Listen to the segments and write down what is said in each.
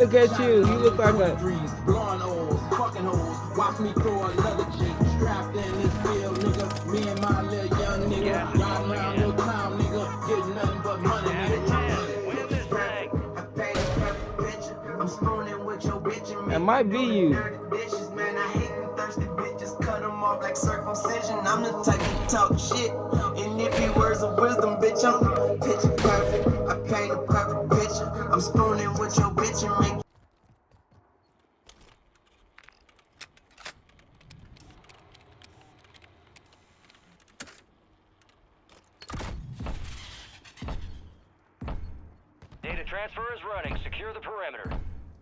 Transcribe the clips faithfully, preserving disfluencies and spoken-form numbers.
Look at you. You look like a. Blowing holes, fucking holes. Watch me throw another chick. Strapped in this field, nigga. Me and my little young nigga. Riding around your town, nigga. Getting nothing but money, nigga. Win this thing. I paid a perfect picture. I'm spooning with your bitch and me. That might be you. Dishes, man. I hate them thirsty bitches. Cut them off like circumcision. I'm the type to talk shit. And if he words of wisdom, bitch, I'm picture perfect. I paint a perfect picture. I'm spooning with your bitch and make. Data transfer is running. Secure the perimeter.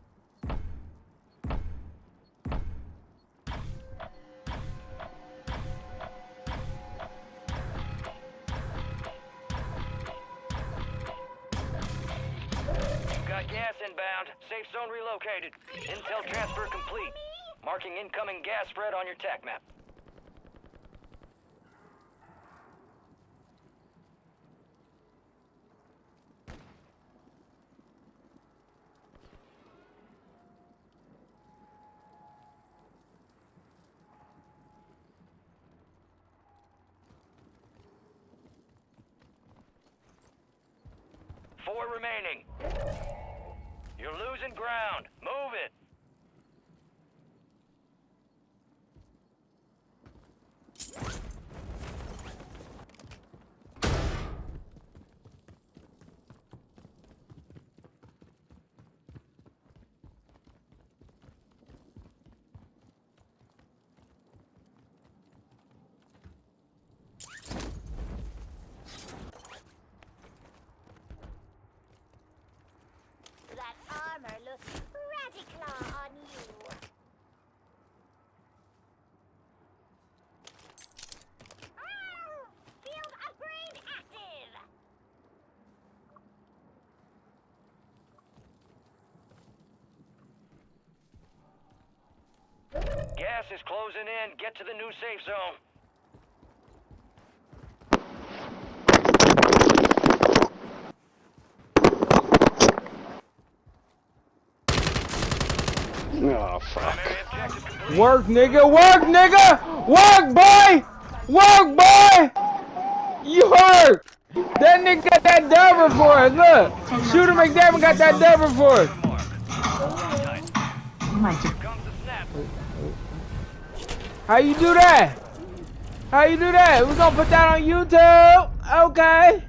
Got gas inbound. Safe zone relocated. Intel transfer complete. Marking incoming gas spread on your tac map. Four remaining. You're losing ground. Move it. That armor looks radical on you. Oh, field upgrade active. Gas is closing in. Get to the new safe zone. Oh, fuck. Work, nigga. Work, nigga. Work, boy. Work, boy. You work. That nigga got that dubber for us. Look. Shooter McDermott got that dubber for us. How you do that? How you do that? We're gonna put that on YouTube. Okay.